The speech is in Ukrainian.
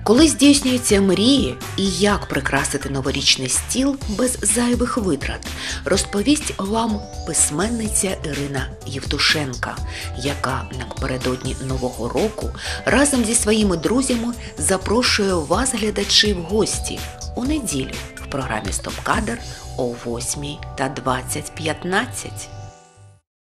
Коли здійснюються мрії і як прикрасити новорічний стіл без зайвих витрат, розповість вам письменниця Ірина Євтушенка, яка напередодні Нового року разом зі своїми друзями запрошує вас, глядачі, в гості у неділю в програмі «Стоп-кадр» о 8:20:15.